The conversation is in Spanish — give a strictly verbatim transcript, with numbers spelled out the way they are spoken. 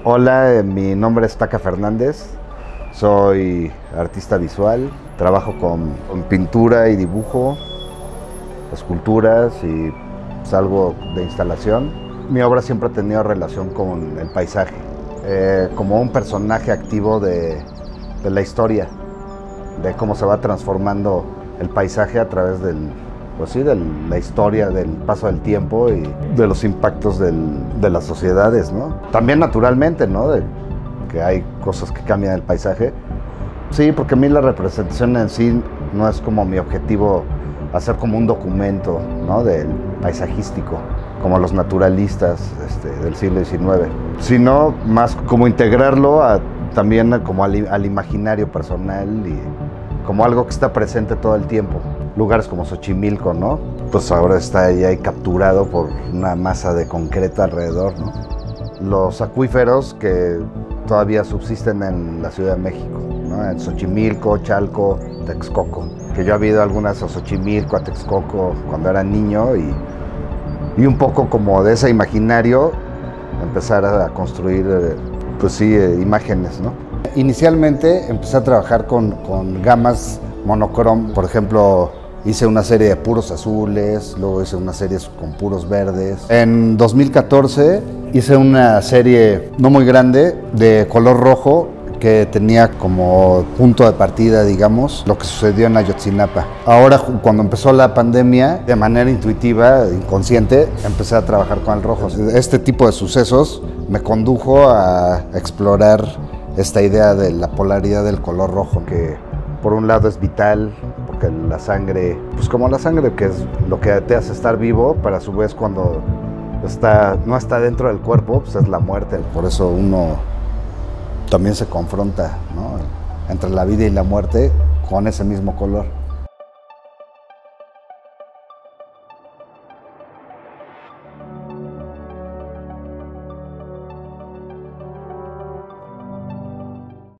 Hola, eh, mi nombre es Taca Fernández, soy artista visual, trabajo con, con pintura y dibujo, esculturas y pues, algo de instalación. Mi obra siempre ha tenido relación con el paisaje, eh, como un personaje activo de, de la historia, de cómo se va transformando el paisaje a través del, pues sí, de la historia, del paso del tiempo y de los impactos del, de las sociedades, ¿no? También naturalmente, ¿no? De que hay cosas que cambian el paisaje. Sí, porque a mí la representación en sí no es como mi objetivo hacer como un documento, ¿no? Del paisajístico, como los naturalistas este, del siglo diecinueve, sino más como integrarlo a, también como al, al imaginario personal y como algo que está presente todo el tiempo. Lugares como Xochimilco, ¿no? Pues ahora está ahí capturado por una masa de concreto alrededor, ¿no? Los acuíferos que todavía subsisten en la Ciudad de México, ¿no? En Xochimilco, Chalco, Texcoco. Que yo he ido algunas a Xochimilco, a Texcoco cuando era niño y, y un poco como de ese imaginario empezar a construir, pues sí, imágenes, ¿no? Inicialmente empecé a trabajar con, con gamas monocrom, por ejemplo, hice una serie de puros azules, luego hice una serie con puros verdes. En dos mil catorce hice una serie no muy grande de color rojo que tenía como punto de partida, digamos, lo que sucedió en Ayotzinapa. Ahora, cuando empezó la pandemia, de manera intuitiva, inconsciente, empecé a trabajar con el rojo. Este tipo de sucesos me condujo a explorar esta idea de la polaridad del color rojo, que por un lado es vital, porque la sangre, pues como la sangre, que es lo que te hace estar vivo, pero a su vez cuando está, no está dentro del cuerpo, pues es la muerte. Por eso uno también se confronta, ¿no? Entre la vida y la muerte con ese mismo color.